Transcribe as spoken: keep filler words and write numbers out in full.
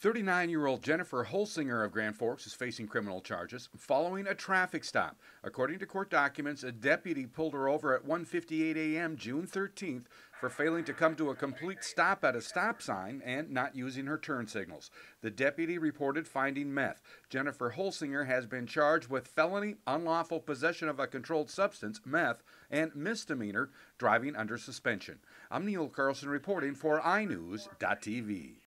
thirty-nine-year-old Jennifer Holsinger of Grand Forks is facing criminal charges following a traffic stop. According to court documents, a deputy pulled her over at one fifty-eight a m June thirteenth for failing to come to a complete stop at a stop sign and not using her turn signals. The deputy reported finding meth. Jennifer Holsinger has been charged with felony unlawful possession of a controlled substance, meth, and misdemeanor driving under suspension. I'm Neil Carlson reporting for i news dot t v.